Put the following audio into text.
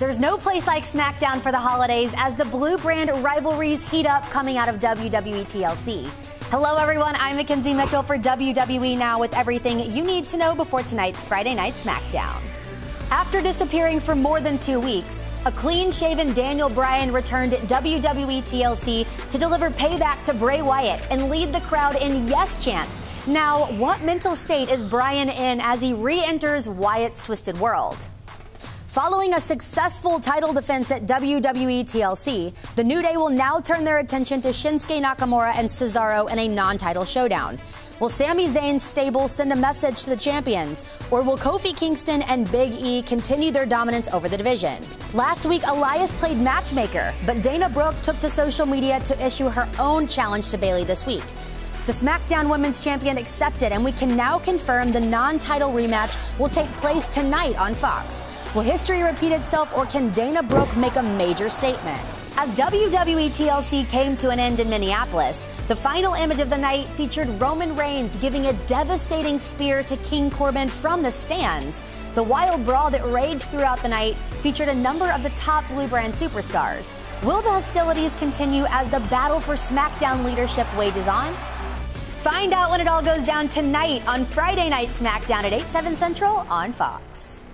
There's no place like SmackDown for the holidays as the blue brand rivalries heat up coming out of WWE TLC. Hello everyone, I'm Mackenzie Mitchell for WWE Now with everything you need to know before tonight's Friday Night SmackDown. After disappearing for more than 2 weeks, a clean-shaven Daniel Bryan returned at WWE TLC to deliver payback to Bray Wyatt and lead the crowd in yes chants. Now, what mental state is Bryan in as he re-enters Wyatt's Twisted World? Following a successful title defense at WWE TLC, the New Day will now turn their attention to Shinsuke Nakamura and Cesaro in a non-title showdown. Will Sami Zayn's stable send a message to the champions, or will Kofi Kingston and Big E continue their dominance over the division? Last week, Elias played matchmaker, but Dana Brooke took to social media to issue her own challenge to Bayley this week. The SmackDown Women's Champion accepted, and we can now confirm the non-title rematch will take place tonight on Fox. Will history repeat itself, or can Dana Brooke make a major statement? As WWE TLC came to an end in Minneapolis, the final image of the night featured Roman Reigns giving a devastating spear to King Corbin from the stands. The wild brawl that raged throughout the night featured a number of the top Blue Brand superstars. Will the hostilities continue as the battle for SmackDown leadership wages on? Find out when it all goes down tonight on Friday Night SmackDown at 8/7 Central on Fox.